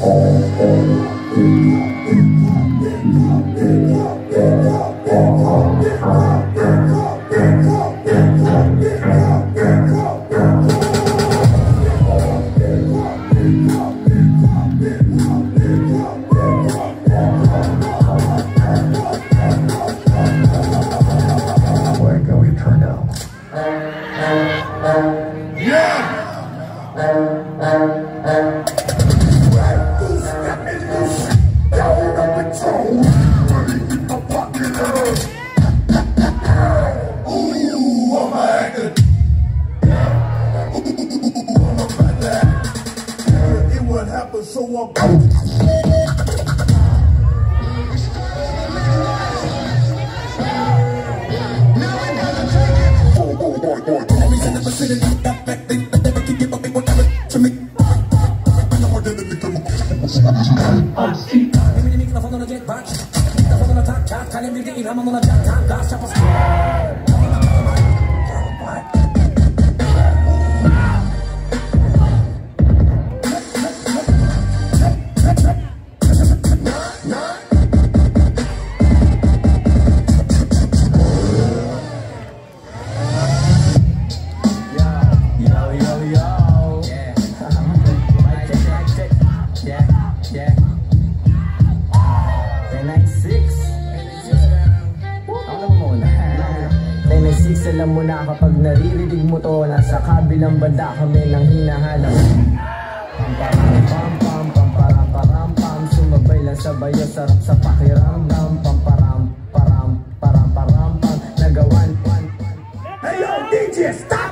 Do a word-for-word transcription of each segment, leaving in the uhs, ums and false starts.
Alam mo na kapag naririnig mo to, nasa kabilang banda kami nang hinahanap. Pamparam pam pam pamparam param pam, sumabay lang sa bayo, sarap sa pakiramdam. Pamparam param param param pam, nagawan pan. Hey yo D J, stop!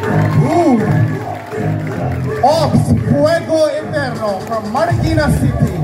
Ops, Fuego, Eterno from Marikina City.